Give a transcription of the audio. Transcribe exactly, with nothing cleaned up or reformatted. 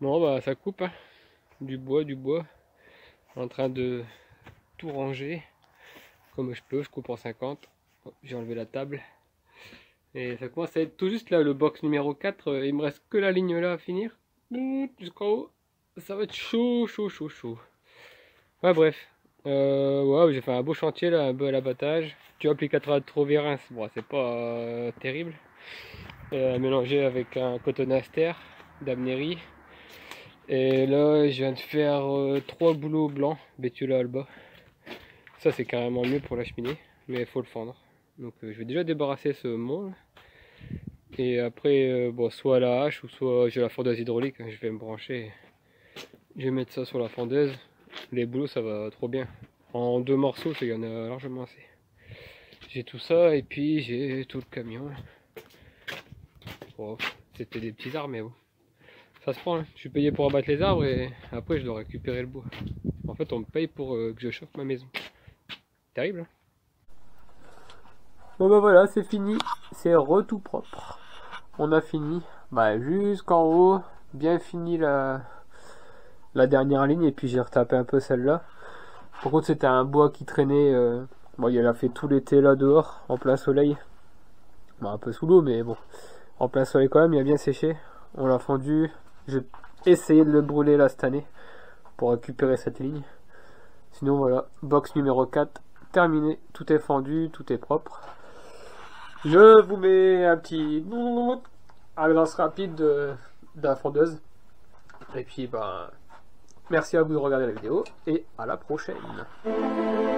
Bon bah ça coupe, hein. Du bois, du bois. En train de tout ranger comme je peux, je coupe en cinquante. Oh, j'ai enlevé la table. Et ça commence à être tout juste là, le box numéro quatre. euh, Il me reste que la ligne là à finir. Jusqu'en haut. Ça va être chaud, chaud, chaud, chaud. Ouais, bref. Euh, ouais, j'ai fait un beau chantier là, un bel abattage. Tu vois, applicateur de Trovérins, bon, c'est pas euh, terrible. Euh, mélangé avec un cotonaster d'Amnéry. Et là, je viens de faire euh, trois boulots blancs, Betula Alba. Ça, c'est carrément mieux pour la cheminée, mais il faut le fendre. Donc, euh, je vais déjà débarrasser ce mont. Là. Et après, euh, bon, soit à la hache ou soit j'ai la fondeuse hydraulique. Hein, je vais me brancher. Je vais mettre ça sur la fondeuse. Les boulots, ça va trop bien. En deux morceaux, il y en a largement assez. J'ai tout ça et puis j'ai tout le camion. Oh, c'était des petits arbres, mais bon. Ça se prend, hein. Je suis payé pour abattre les arbres et après je dois récupérer le bois. En fait, on me paye pour euh, que je chauffe ma maison. Terrible, hein. Bon bah voilà, c'est fini. C'est re tout propre. On a fini. Bah jusqu'en haut. Bien fini la, la dernière ligne et puis j'ai retapé un peu celle-là. Par contre, c'était un bois qui traînait. Euh... Bon, il a fait tout l'été là dehors, en plein soleil. Bon, un peu sous l'eau, mais bon. En plein soleil quand même, il a bien séché. On l'a fendu. J'ai essayé de le brûler là cette année pour récupérer cette ligne. Sinon voilà, box numéro quatre, terminé. Tout est fendu, tout est propre. Je vous mets un petit avance rapide de, de la fondeuse. Et puis, bah, merci à vous de regarder la vidéo et à la prochaine.